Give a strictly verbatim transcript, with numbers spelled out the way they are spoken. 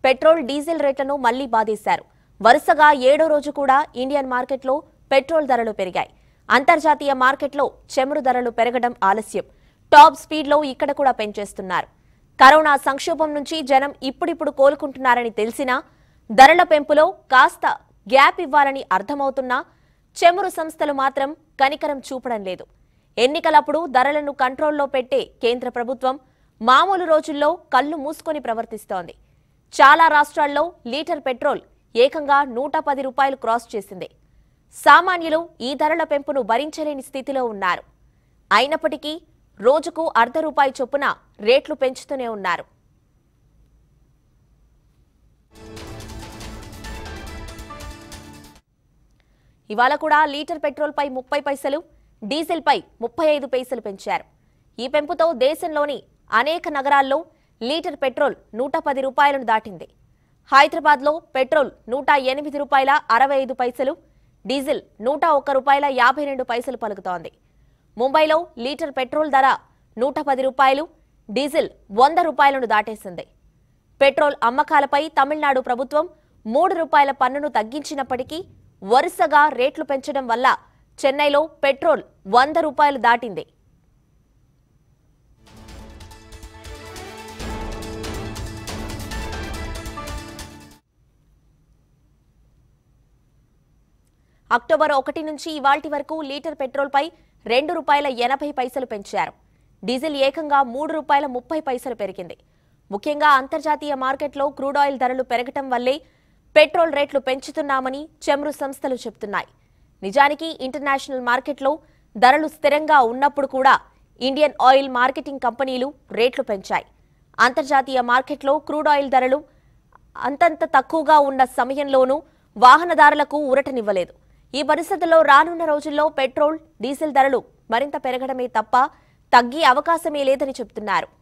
Petrol diesel రేట్లను మళ్లీ బాధేశారు. వరుసగా ఏడో రోజు కూడా ఇండియన్ మార్కెట్లో పెట్రోల్ ధరలు పెరిగాయి. అంతర్జాతీయ మార్కెట్లో చమురు ధరలు పెరగడం ఆలస్యం. టాప్ స్పీడ్లో ఇక్కడ కూడా పెంచేస్తున్నారు. కరోనా సంక్షోభం నుంచి జనం ఇప్పుడిప్పుడు కోలుకుంటున్నారని తెలిసినా ధరల పెంపులో కాస్త గ్యాప్ ఇవ్వాలని అర్థమవుతున్నా చమురు సంస్థలు మాత్రం కనికరం చూపడం లేదు. ఎన్నికలప్పుడు ధరలను కంట్రోల్లో పెట్టే కేంద్ర ప్రభుత్వం మామూలు రోజుల్లో కళ్లు మూసుకొని ప్రవర్తిస్తోంది. చాలా రాష్ట్రాల్లో లీటర్ పెట్రోల్ ఏకంగా నూట పది రూపాయలు క్రాస్ చేసింది. సామాన్యులు ఈ ధరల పెంపును భరించలేని స్థితిలో ఉన్నారు. అయినప్పటికీ రోజుకు అర్ధ రూపాయి చొప్పున రేట్లు పెంచుతూనే ఉన్నారు. ఇవాళ కూడా లీటర్ పెట్రోల్ పై ముప్పై పైసలు, డీజిల్ పై ముప్పై ఐదు పైసలు పెంచారు. ఈ పెంపుతో దేశంలోని అనేక నగరాల్లో లీటర్ పెట్రోల్ నూట పది రూపాయలను దాటింది. హైదరాబాద్ లో పెట్రోల్ నూట ఎనిమిది రూపాయల అరవై ఐదు పైసలు, డీజిల్ నూట ఒక్క రూపాయల యాభై రెండు పైసలు పలుకుతోంది. ముంబైలో లీటర్ పెట్రోల్ ధర నూట పది రూపాయలు, డీజిల్ వంద రూపాయలను దాటేసింది. పెట్రోల్ అమ్మకాలపై తమిళనాడు ప్రభుత్వం మూడు రూపాయల పన్నును తగ్గించినప్పటికీ వరుసగా రేట్లు పెంచడం వల్ల చెన్నైలో పెట్రోల్ వంద రూపాయలు దాటింది. అక్టోబర్ ఒకటి నుంచి ఇవాల్టి వరకు లీటర్ పెట్రోల్ పై రెండు రూపాయల ఎనభై పైసలు పెంచారు. డీజిల్ ఏకంగా మూడు రూపాయల ముప్పై పైసలు పెరిగింది. ముఖ్యంగా అంతర్జాతీయ మార్కెట్లో క్రూడ్ ఆయిల్ ధరలు పెరగటం వల్లే పెట్రోల్ రేట్లు పెంచుతున్నామని చమురు సంస్థలు చెబుతున్నాయి. నిజానికి ఇంటర్నేషనల్ మార్కెట్లో ధరలు స్థిరంగా ఉన్నప్పుడు కూడా ఇండియన్ ఆయిల్ మార్కెటింగ్ కంపెనీలు రేట్లు పెంచాయి. అంతర్జాతీయ మార్కెట్లో క్రూడ్ ఆయిల్ ధరలు అంతంత తక్కువగా ఉన్న సమయంలోనూ వాహనదారులకు ఊరటనివ్వలేదు. ఈ పరిస్థితుల్లో రానున్న రోజుల్లో పెట్రోల్, డీజిల్ ధరలు మరింత పెరగడమే తప్ప తగ్గే అవకాశమే లేదని చెబుతున్నారు.